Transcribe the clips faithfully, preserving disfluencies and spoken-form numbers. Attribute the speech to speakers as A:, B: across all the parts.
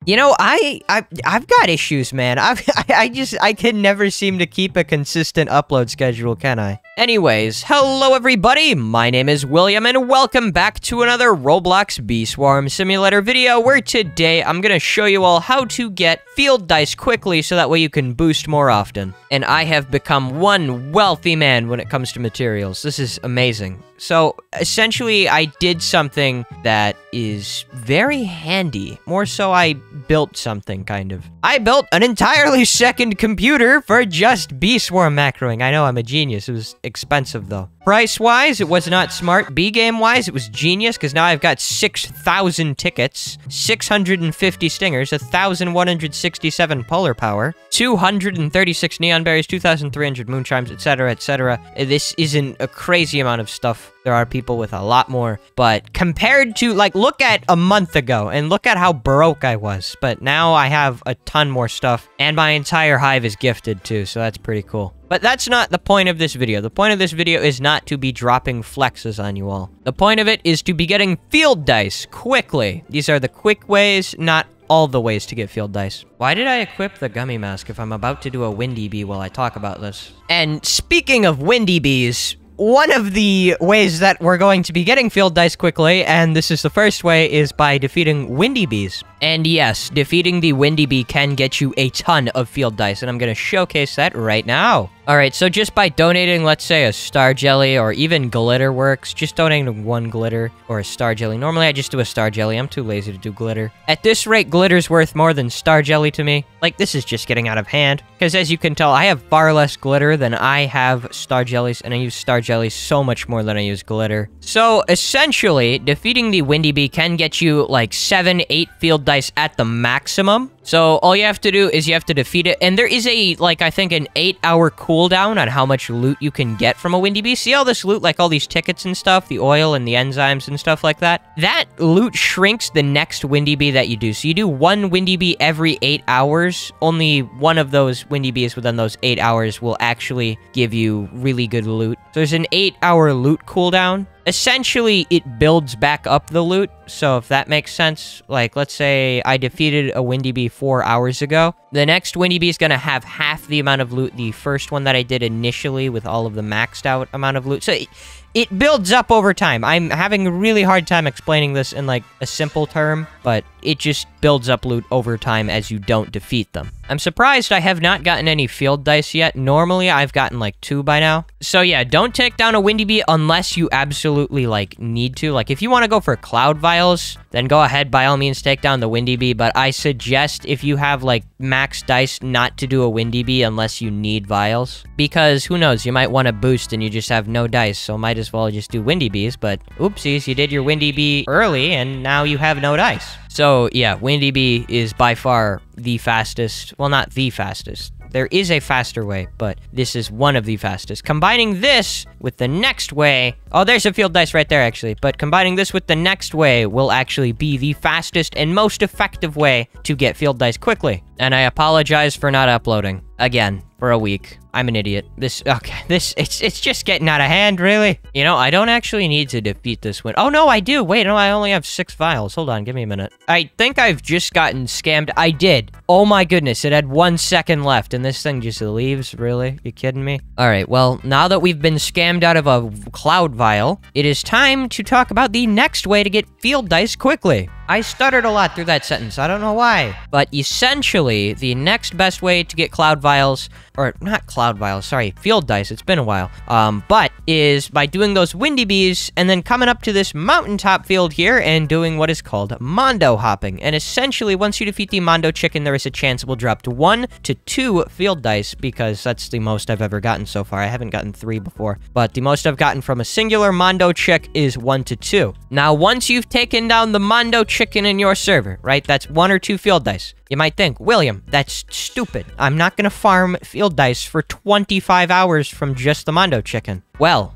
A: You know, I, I, I've got issues, man. I've, I, I just, I can never seem to keep a consistent upload schedule, can I? Anyways, hello everybody, my name is William, and welcome back to another Roblox Bee Swarm Simulator video, where today I'm gonna show you all how to get field dice quickly so that way you can boost more often. And I have become one wealthy man when it comes to materials. This is amazing. So, essentially, I did something that is very handy. More so, I built something, kind of. I built an entirely second computer for just Bee Swarm macroing. I know, I'm a genius. It was expensive, though. Price-wise, it was not smart. B-game-wise, it was genius, because now I've got six thousand tickets, six hundred fifty stingers, one thousand one hundred sixty-seven polar power, two hundred thirty-six neon berries, two thousand three hundred moon chimes, et cetera, et cetera. This isn't a crazy amount of stuff. There are people with a lot more, but compared to, like, look at a month ago, and look at how broke I was. But now I have a ton more stuff, and my entire hive is gifted, too, so that's pretty cool. But that's not the point of this video. The point of this video is not to be dropping flexes on you all. The point of it is to be getting field dice quickly. These are the quick ways, not all the ways to get field dice. Why did I equip the gummy mask if I'm about to do a windy bee while I talk about this? And speaking of windy bees, one of the ways that we're going to be getting field dice quickly, and this is the first way, is by defeating windy bees. And yes, defeating the windy bee can get you a ton of field dice, and I'm going to showcase that right now. Alright, so just by donating, let's say, a star jelly, or even glitter works, just donating one glitter, or a star jelly. Normally, I just do a star jelly. I'm too lazy to do glitter. At this rate, glitter's worth more than star jelly to me. Like, this is just getting out of hand. Because as you can tell, I have far less glitter than I have star jellies, and I use star jellies so much more than I use glitter. So, essentially, defeating the windy bee can get you, like, seven, eight field dice at the maximum. So, all you have to do is you have to defeat it, and there is a, like, I think an eight hour cooldown on how much loot you can get from a windy bee. See all this loot, like all these tickets and stuff, the oil and the enzymes and stuff like that? That loot shrinks the next windy bee that you do. So you do one windy bee every eight hours. Only one of those windy bees within those eight hours will actually give you really good loot. So there's an eight hour loot cooldown. Essentially, it builds back up the loot, so if that makes sense, like, let's say I defeated a windy bee four hours ago, the next windy bee is gonna have half the amount of loot the first one that I did initially with all of the maxed out amount of loot. So it, it builds up over time. I'm having a really hard time explaining this in, like, a simple term, but it just builds up loot over time as you don't defeat them. I'm surprised I have not gotten any field dice yet. Normally, I've gotten, like, two by now. So, yeah, don't take down a windy bee unless you absolutely, like, need to. Like, if you want to go for cloud vials, then go ahead, by all means, take down the windy bee. But I suggest, if you have, like, max dice, not to do a windy bee unless you need vials. Because, who knows, you might want to boost and you just have no dice, so might as well just do windy bees. But, oopsies, you did your windy bee early, and now you have no dice. So, yeah, windy bee is by far the fastest. Well, not the fastest. There is a faster way, but this is one of the fastest. Combining this with the next way... Oh, there's a field dice right there, actually. But combining this with the next way will actually be the fastest and most effective way to get field dice quickly. And I apologize for not uploading. Again, for a week. I'm an idiot. This, okay, this, it's it's just getting out of hand, really. You know, I don't actually need to defeat this win. Oh, no, I do. Wait, no, I only have six vials. Hold on, give me a minute. I think I've just gotten scammed. I did. Oh my goodness, it had one second left, and this thing just leaves? Really? You kidding me? All right, well, now that we've been scammed out of a cloud vial, it is time to talk about the next way to get field dice quickly. I stuttered a lot through that sentence. I don't know why. But essentially, the next best way to get cloud vials, or not cloud vials, sorry, field dice, it's been a while, um, but is by doing those windy bees and then coming up to this mountaintop field here and doing what is called Mondo hopping. And essentially, once you defeat the Mondo chicken, there is a chance it will drop to one to two field dice, because that's the most I've ever gotten so far. I haven't gotten three before, but the most I've gotten from a singular Mondo chick is one to two. Now, once you've taken down the Mondo chicken in your server, right? That's one or two field dice. You might think, William, that's stupid. I'm not gonna farm field dice for twenty-five hours from just the Mondo chicken. Well,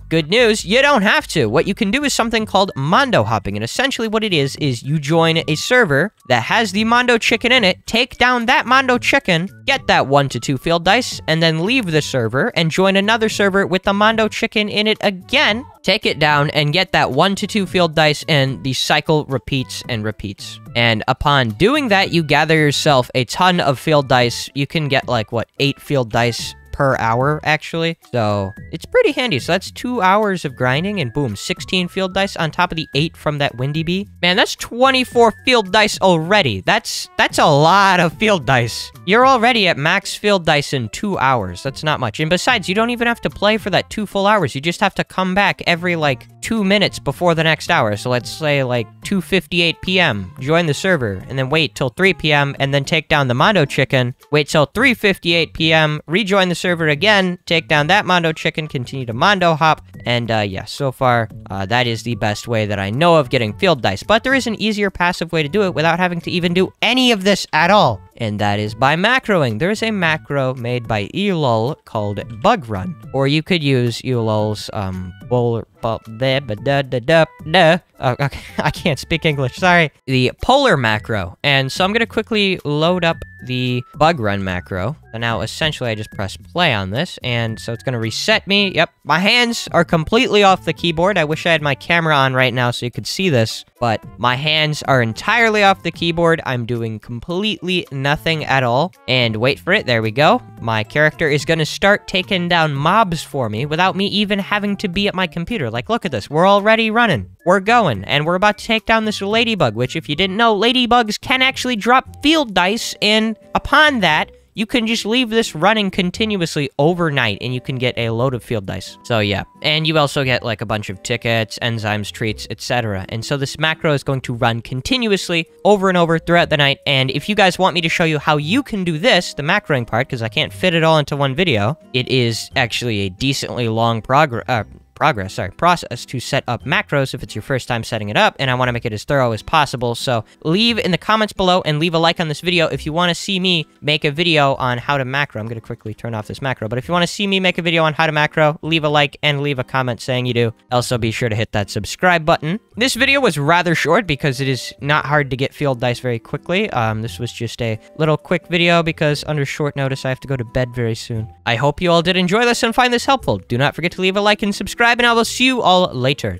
A: good news, you don't have to. What you can do is something called Mondo hopping, and essentially what it is, is you join a server that has the Mondo chicken in it, take down that Mondo chicken, get that one to two field dice, and then leave the server and join another server with the Mondo chicken in it again, take it down, and get that one to two field dice, and the cycle repeats and repeats. And upon doing that, you gather yourself a ton of field dice. You can get, like, what, eight field dice per hour, actually. So, it's pretty handy. So that's two hours of grinding, and boom, sixteen field dice on top of the eight from that Windy Bee. Man, that's twenty-four field dice already. That's, that's a lot of field dice. You're already at max field dice in two hours. That's not much. And besides, you don't even have to play for that two full hours. You just have to come back every, like, two minutes before the next hour. So let's say, like, two fifty-eight p m Join the server, and then wait till three p m and then take down the Mondo chicken. Wait till three fifty-eight p m rejoin the server again, take down that Mondo chicken, continue to Mondo hop, and, uh, yeah, so far, uh, that is the best way that I know of getting field dice. But there is an easier passive way to do it without having to even do any of this at all. And that is by macroing. There is a macro made by Elul called Bug Run. Or you could use Elul's, um, polar, da, da, da, da, da. Oh, okay, I can't speak English, sorry. The polar macro. And so I'm gonna quickly load up the Bug Run macro. So now, essentially, I just press play on this, and so it's gonna reset me. Yep, my hands are completely off the keyboard. I wish I had my camera on right now so you could see this, but my hands are entirely off the keyboard. I'm doing completely nothing at all. And wait for it, there we go. My character is gonna start taking down mobs for me without me even having to be at my computer. Like, look at this, we're already running. We're going, and we're about to take down this ladybug, which, if you didn't know, ladybugs can actually drop field dice, and upon that, you can just leave this running continuously overnight, and you can get a load of field dice. So yeah, and you also get like a bunch of tickets, enzymes, treats, et cetera. And so this macro is going to run continuously over and over throughout the night. And if you guys want me to show you how you can do this, the macroing part, because I can't fit it all into one video, it is actually a decently long progress. Uh, progress, sorry, process to set up macros if it's your first time setting it up, and I want to make it as thorough as possible. So leave in the comments below and leave a like on this video if you want to see me make a video on how to macro. I'm going to quickly turn off this macro, but if you want to see me make a video on how to macro, leave a like and leave a comment saying you do. Also, be sure to hit that subscribe button. This video was rather short because it is not hard to get field dice very quickly. Um, this was just a little quick video because under short notice, I have to go to bed very soon. I hope you all did enjoy this and find this helpful. Do not forget to leave a like and subscribe, and I will see you all later.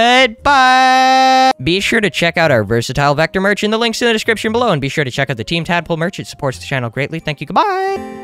A: Goodbye! Be sure to check out our Versatile Vector merch in the links in the description below, and be sure to check out the Team Tadpole merch. It supports the channel greatly. Thank you. Goodbye!